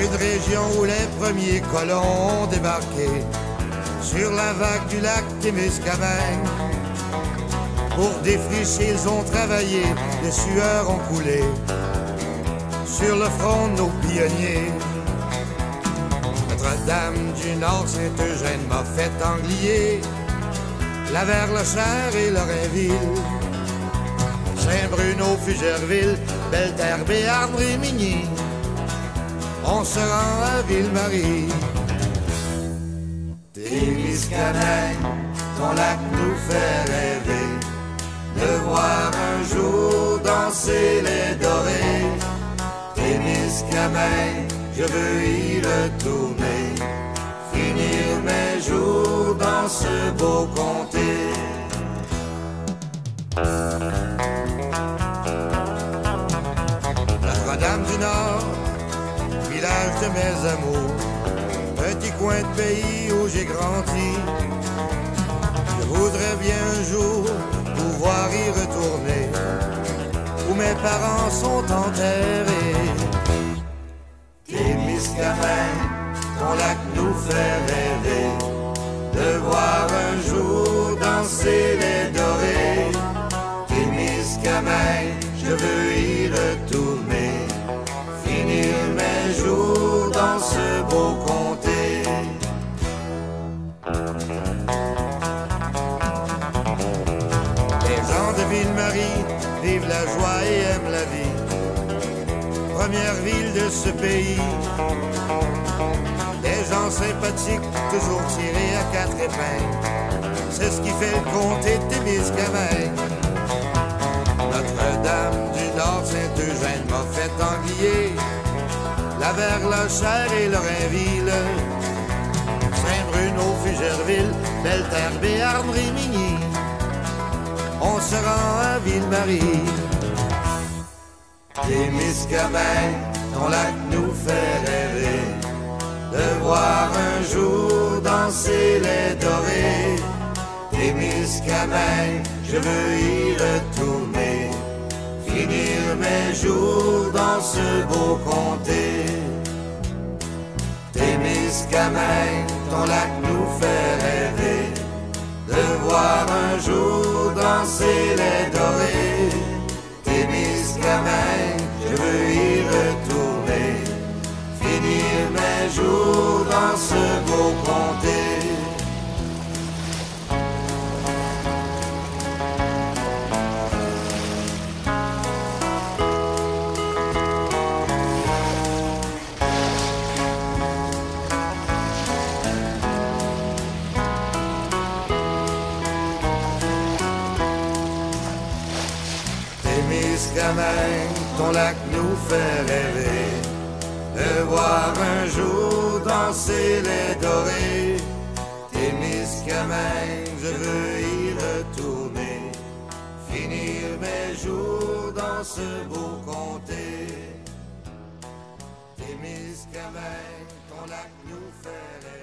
Une région où les premiers colons ont débarqué sur la vague du lac Témiscamingue. Pour défricher, ils ont travaillé, les sueurs ont coulé sur le front de nos pionniers. Notre-Dame du Nord, Saint-Eugène, m'a fait Anglier, la Verlechère et Lorrainville, Saint-Bruno, Fugerville, Belle-Terre, Béarn, Rimini. On se rend à Ville-Marie. Témiscamingue, ton lac nous fait rêver de voir un jour danser les dorés. Témiscamingue, je veux y retourner, finir mes jours dans ce beau comté. Notre-Dame du Nord, village de mes amours, petit coin de pays où j'ai grandi. Je voudrais bien un jour pouvoir y retourner, où mes parents sont enterrés. Témiscamingue, ton lac nous fait rêver de voir un jour danser les dorés. Témiscamingue, je veux y retourner, finir mes jours dans ce beau comté. Les gens de Ville-Marie vivent la joie et aiment la vie. Première ville de ce pays, des gens sympathiques, toujours tirés à quatre épingles. C'est ce qui fait le comté de Témiscamingue. Notre-Dame du Nord, Saint-Eugène, m'a fait Anglier, la Verlechère et Lorrainville, Saint-Bruno, Fugerville, Belle-Terre, Béarn, Rimini. On se rend à Ville-Marie. Témiscamingue, ton lac nous fait rêver de voir un jour danser les dorés. Témiscamingue, je veux y retourner, finir mes jours dans ce beau comté. Témiscamingue, ton lac nous fait rêver de voir un jour danser les dorés. Témiscamingue, je veux y retourner, finir mes jours dans ce beau comté. Témiscamingue, ton lac nous fait rêver de voir un jour danser les dorés. Témiscamingue, je veux y retourner, finir mes jours dans ce beau comté. Témiscamingue, ton lac nous fait rêver.